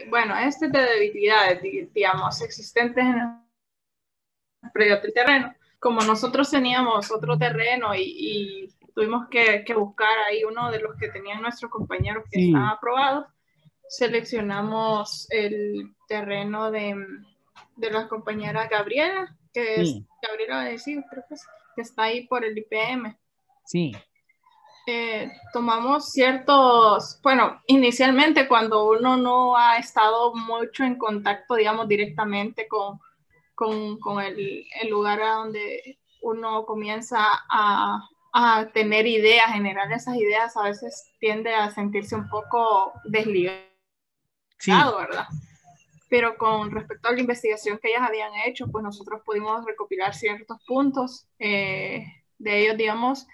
bueno, este de debilidades, digamos, existentes en el predio del terreno. Como nosotros teníamos otro terreno y tuvimos que buscar ahí uno de los que tenían nuestros compañeros que estaban aprobados, seleccionamos el terreno de la compañera Gabriela, que es Gabriela Badecillo, creo que está ahí por el IPM. Sí. Tomamos ciertos, bueno, inicialmente cuando uno no ha estado mucho en contacto, digamos, directamente con el lugar a donde uno comienza a tener ideas, generar esas ideas, a veces tiende a sentirse un poco desligado, ¿verdad? Pero con respecto a la investigación que ellas habían hecho, pues nosotros pudimos recopilar ciertos puntos de ellos, digamos,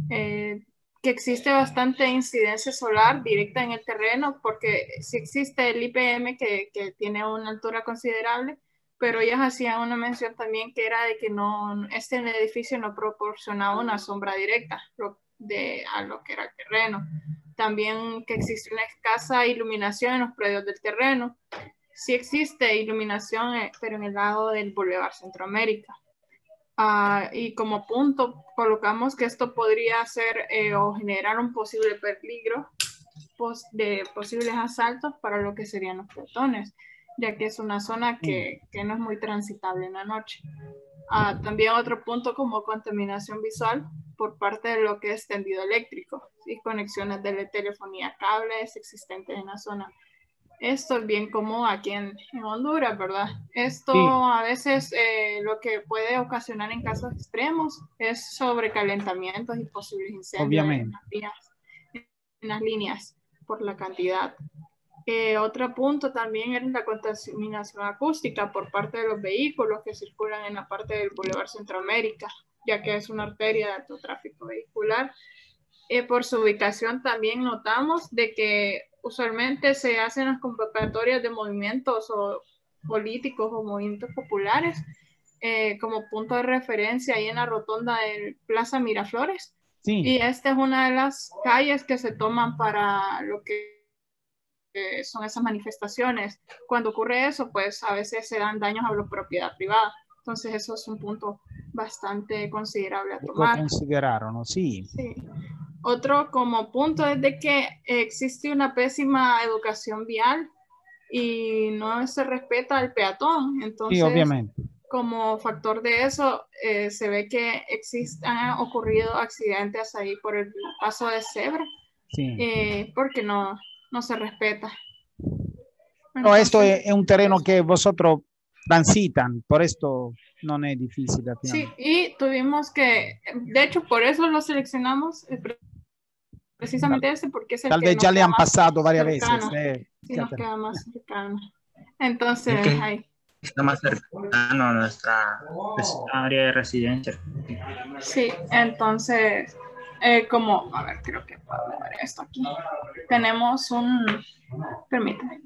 que existe bastante incidencia solar directa en el terreno, porque sí existe el IPM que tiene una altura considerable, pero ellas hacían una mención también que era de que este edificio no proporcionaba una sombra directa a lo que era el terreno. También que existe una escasa iluminación en los predios del terreno. Sí existe iluminación, pero en el lado del Boulevard Centroamérica. Y como punto colocamos que esto podría ser o generar un posible peligro de posibles asaltos para lo que serían los peatones, ya que es una zona que no es muy transitable en la noche. También otro punto como contaminación visual por parte de lo que es tendido eléctrico y conexiones de telefonía cables existentes en la zona. Esto es bien común aquí en Honduras, ¿verdad? Esto a veces lo que puede ocasionar en casos extremos es sobrecalentamientos y posibles incendios en las líneas por la cantidad. Otro punto también es la contaminación acústica por parte de los vehículos que circulan en la parte del Boulevard Centroamérica, ya que es una arteria de alto tráfico vehicular. Por su ubicación también notamos de que usualmente se hacen las convocatorias de movimientos o políticos o movimientos populares como punto de referencia ahí en la rotonda de Plaza Miraflores. Y esta es una de las calles que se toman para lo que son esas manifestaciones. Cuando ocurre eso, pues a veces se dan daños a la propiedad privada. Entonces eso es un punto bastante considerable a tomar. Consideraron, sí. Otro como punto es de que existe una pésima educación vial y no se respeta al peatón. Entonces, obviamente. Como factor de eso, se ve que han ocurrido accidentes ahí por el paso de cebra, porque no se respeta. Entonces, esto es un terreno que vosotros transitan, por esto no es difícil. Sí, y tuvimos que, de hecho, por eso lo seleccionamos, precisamente porque es el tal que vez ya le han pasado varias cercano, veces. Sí, nos queda más cercano. Entonces, ahí. Está más cercano a nuestra área de residencia. Sí, entonces, a ver, creo que puedo ver esto aquí. Tenemos permítame.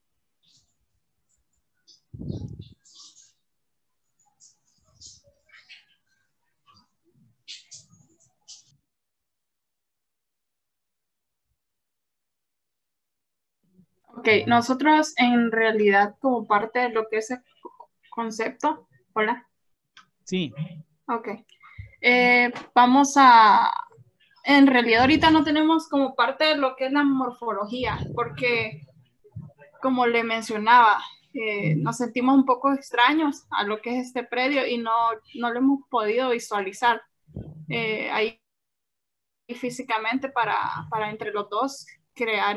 Ok, nosotros en realidad como parte de lo que es el concepto, hola. Sí. Ok. En realidad ahorita no tenemos como parte de lo que es la morfología, porque como le mencionaba, nos sentimos un poco extraños a lo que es este predio y no lo hemos podido visualizar ahí físicamente para entre los dos crear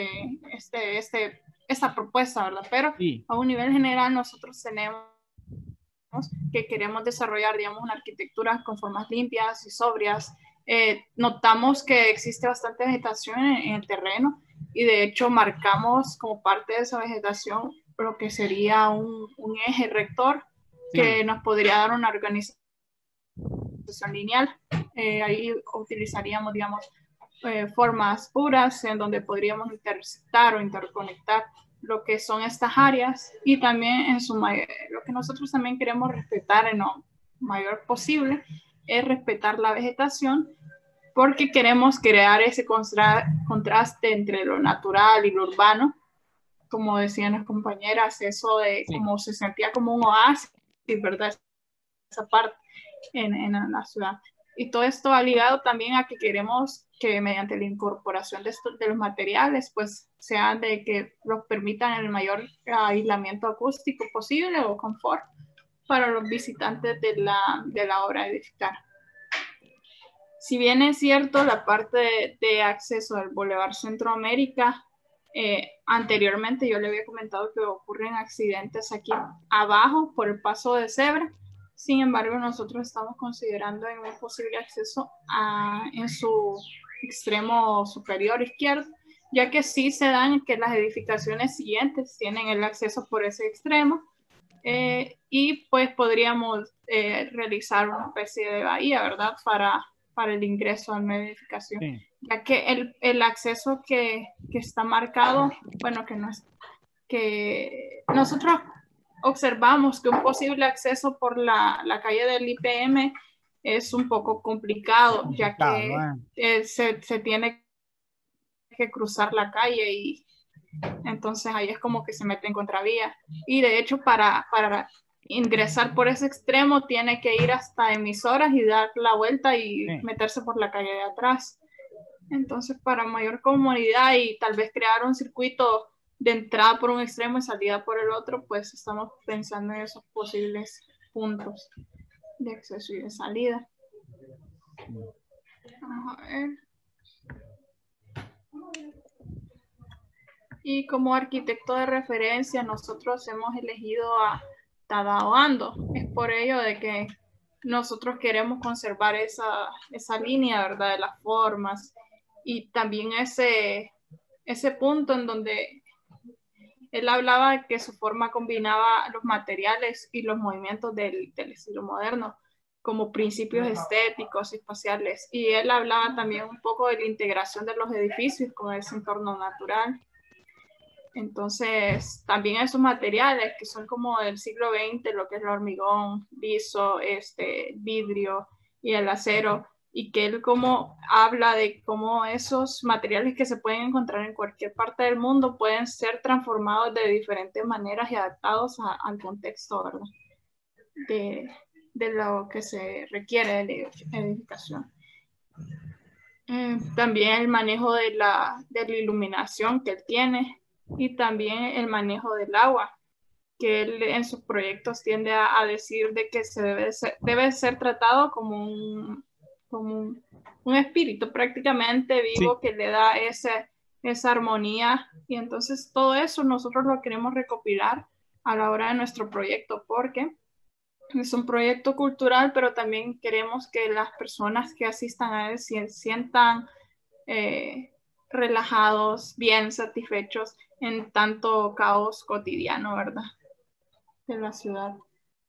esta propuesta, ¿verdad? Pero a un nivel general nosotros tenemos que queremos desarrollar, digamos, una arquitectura con formas limpias y sobrias. Notamos que existe bastante vegetación en el terreno y de hecho marcamos como parte de esa vegetación lo que sería un eje rector que nos podría dar una organización lineal. Ahí utilizaríamos, digamos, formas puras en donde podríamos intersectar o interconectar lo que son estas áreas y también lo que nosotros también queremos respetar en lo mayor posible es respetar la vegetación porque queremos crear ese contraste entre lo natural y lo urbano como decían las compañeras, eso de Sí. como se sentía como un oasis, ¿verdad? Esa parte en la ciudad. Y todo esto ha ligado también a que queremos que mediante la incorporación de los materiales, pues sean de que los permitan el mayor aislamiento acústico posible o confort para los visitantes de la obra de edificar. Si bien es cierto, la parte de acceso al Boulevard Centroamérica, anteriormente yo le había comentado que ocurren accidentes aquí abajo por el paso de cebra. Sin embargo, nosotros estamos considerando en un posible acceso en su extremo superior izquierdo, ya que sí se dan que las edificaciones siguientes tienen el acceso por ese extremo, y pues podríamos realizar una especie de bahía, ¿verdad? Para el ingreso a una edificación, sí. Ya que el acceso que está marcado, bueno, que nosotros observamos que un posible acceso por la calle del IPM es un poco complicado, ya que se tiene que cruzar la calle y entonces ahí es como que se mete en contravía. Y de hecho para ingresar por ese extremo tiene que ir hasta Emisoras y dar la vuelta y meterse por la calle de atrás. Entonces para mayor comodidad y tal vez crear un circuito de entrada por un extremo y salida por el otro, pues estamos pensando en esos posibles puntos de acceso y de salida. Vamos a ver. Y como arquitecto de referencia, nosotros hemos elegido a Tadao Ando. Es por ello de que nosotros queremos conservar esa línea, ¿verdad? De las formas y también ese punto en donde él hablaba de que su forma combinaba los materiales y los movimientos del estilo moderno como principios estéticos y espaciales. Y él hablaba también un poco de la integración de los edificios con ese entorno natural. Entonces, también esos materiales que son como del siglo XX, lo que es el hormigón liso, vidrio y el acero, y que él como habla de cómo esos materiales que se pueden encontrar en cualquier parte del mundo pueden ser transformados de diferentes maneras y adaptados al contexto, ¿verdad? De lo que se requiere de la edificación. También el manejo de la iluminación que él tiene, y también el manejo del agua, que él en sus proyectos tiende a decir de que debe ser tratado como un espíritu prácticamente vivo, sí, que le da esa armonía, y entonces todo eso nosotros lo queremos recopilar a la hora de nuestro proyecto, porque es un proyecto cultural, pero también queremos que las personas que asistan a él se sientan relajados, bien satisfechos en tanto caos cotidiano, ¿verdad? De la ciudad.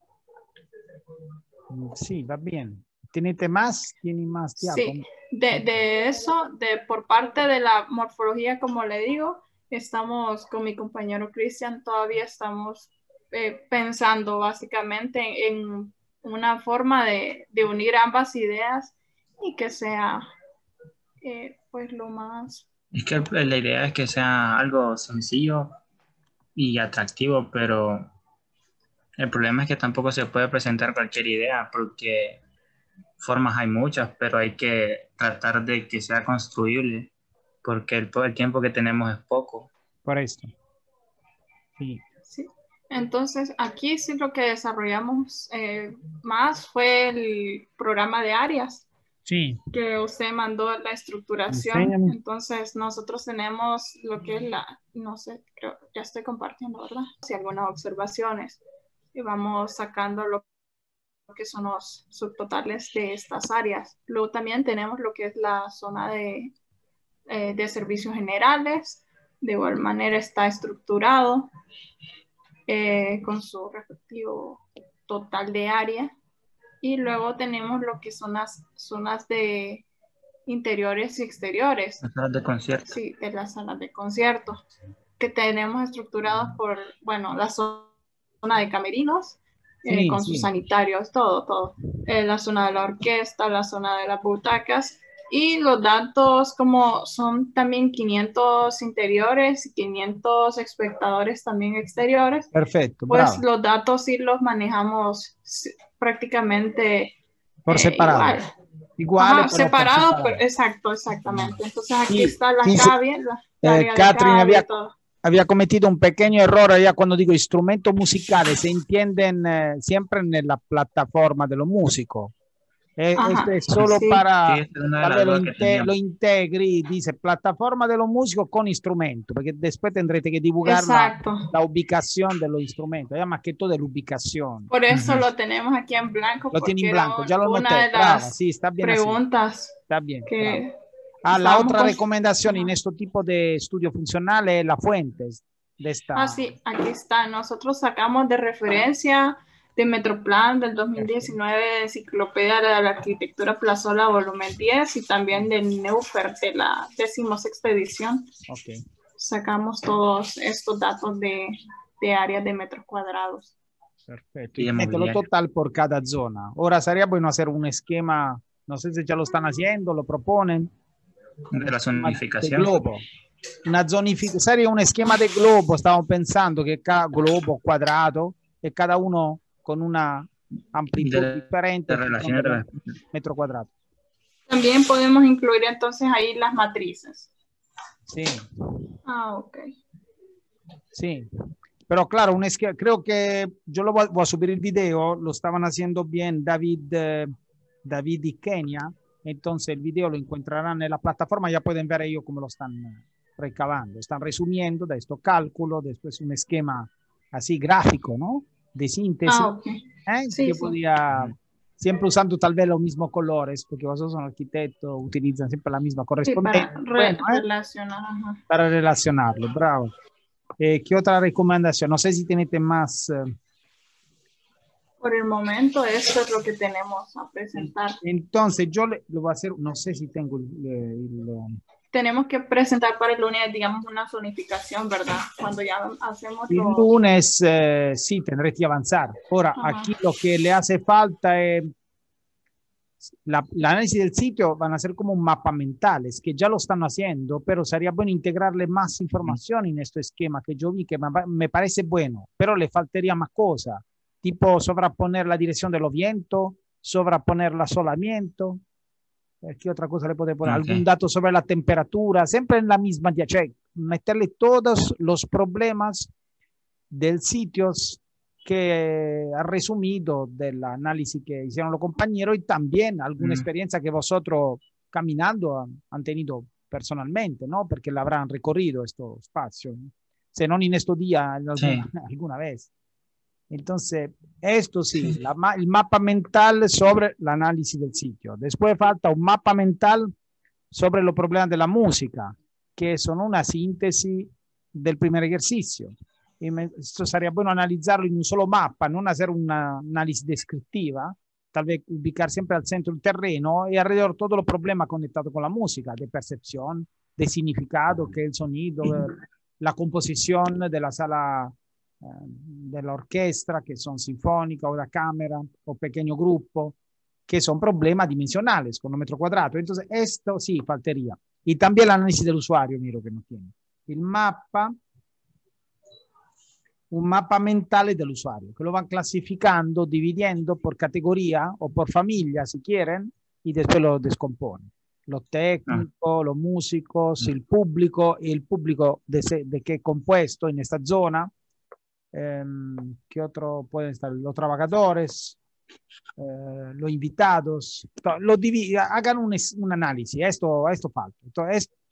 Sí, va bien. ¿Tiene más? ¿Tiene más? Sí, de eso, por parte de la morfología, como le digo, estamos con mi compañero Cristian, todavía estamos pensando básicamente en una forma de unir ambas ideas y que sea pues lo más... Es que la idea es que sea algo sencillo y atractivo, pero el problema es que tampoco se puede presentar cualquier idea porque formas hay muchas, pero hay que tratar de que sea construible porque el tiempo que tenemos es poco. Por esto. Sí. Sí. Entonces, aquí sí lo que desarrollamos más fue el programa de áreas. Sí. Que usted mandó la estructuración. Enséñame. Entonces, nosotros tenemos lo que es no sé, creo, ya estoy compartiendo, ¿verdad? Sí, algunas observaciones. Y vamos sacando lo que son los subtotales de estas áreas. Luego también tenemos lo que es la zona de servicios generales. De igual manera está estructurado con su respectivo total de área. Y luego tenemos lo que son las zonas de interiores y exteriores. Las salas de concierto. Sí, de las salas de concierto, que tenemos estructuradas por, bueno, la zona de camerinos, con sus sanitarios, todo. La zona de la orquesta, la zona de las butacas Y los datos, como son también 500 interiores y 500 espectadores también exteriores, Perfecto, pues bravo. los datos sí los manejamos prácticamente Por separado. igual. Iguales, Ajá, pero por separados, separado. pero exacto, exactamente. Entonces aquí Sí, está la sí, cable, la área de Catherine cable y todo. había cometido un pequeño error allá cuando digo instrumentos musicales, se entienden siempre en la plataforma de los músicos. Esto Ajá, es solo sí, para, Sí, esta es una de tal las vez dudas que lo teníamos. integri, dice plataforma de los músicos con instrumento, porque después tendrete que divulgar exacto. la ubicación de los instrumentos, ya más que todo de la ubicación. Por eso Ujú. lo tenemos aquí en blanco, Lo tiene porque en era blanco, ya lo una noté, de brava, las sí, está bien así, preguntas está bien, brava. que La estábamos otra recomendación en Ajá. este tipo de estudio funcional es la fuente de esta. Sí, aquí está. Nosotros sacamos de referencia de Metroplan del 2019 de Enciclopedia de la Arquitectura Plazola volumen 10 y también del Neufer de la 16ª edición. Ok. Sacamos todos estos datos de áreas de metros cuadrados. Perfecto. Y Y de mételo mobiliario. total por cada zona. Ahora sería bueno hacer un esquema, no sé si ya lo están haciendo, lo proponen, un De la esquema de zonificación. globo. Una zonificación, sería un esquema de globo, estamos pensando que cada globo cuadrado y cada uno con una Y amplitud de diferente, las tipo relaciones de metro cuadrado. También podemos incluir entonces ahí las matrices. Sí, Ok. sí. Pero claro, un esquema, creo que yo voy a subir el video, lo estaban haciendo bien David y Kenia, entonces el video lo encontrarán en la plataforma, ya pueden ver ellos cómo lo están recabando, están resumiendo de estos cálculos, después un esquema así gráfico, ¿no? De síntesis, Ok. Sí, que sí. podía, siempre usando tal vez los mismos colores, porque vosotros son arquitectos, utilizan siempre la misma Sí, para correspondencia. Bueno, relacionar. Ajá. para relacionarlo, bravo. ¿Qué otra recomendación? No sé si tenés más. Por el momento, esto es lo que tenemos a presentar. Entonces, yo lo voy a hacer, no sé si tengo Tenemos que presentar para el lunes, digamos, una zonificación, ¿verdad? Cuando ya hacemos el los... lunes, sí, tendré que avanzar. Ahora, Ajá. aquí lo que le hace falta es la análisis del sitio, van a ser como un mapa mental, es que ya lo están haciendo, pero sería bueno integrarle más información en este esquema que yo vi que me parece bueno, pero le faltaría más cosas, tipo sobreponer la dirección de los vientos, sobreponer el asolamiento. ¿Qué otra cosa le puede poner? Algún Ok. dato sobre la temperatura, siempre en la misma, cioè, meterle todos los problemas del sitio que ha resumido del análisis que hicieron los compañeros y también alguna experiencia que vosotros caminando han tenido personalmente, ¿no? Porque la habrán recorrido estos espacios, ¿no? Si no en estos días, Sí. alguna vez. Entonces, esto sí, el mapa mental sobre el análisis del sitio. Después falta un mapa mental sobre los problemas de la música, que son una síntesis del primer ejercicio. Y esto sería bueno analizarlo en un solo mapa, no hacer una análisis descriptiva, tal vez ubicar siempre al centro del terreno y alrededor todos los problemas conectados con la música, de percepción, de significado, que es el sonido, la composición de la sala de la orquesta, que son sinfónica o da cámara o pequeño grupo, que son problemas dimensionales con un metro cuadrado. Entonces, esto sí faltaría. Y también el análisis del usuario, miro que no tiene. El mapa, un mapa mental del usuario, que lo van clasificando, dividiendo por categoría o por familia, si quieren, y después lo descomponen. Los técnicos, los músicos, el público de qué compuesto en esta zona. ¿Qué otro pueden estar? Los trabajadores, los invitados, hagan un análisis, esto falta. Entonces,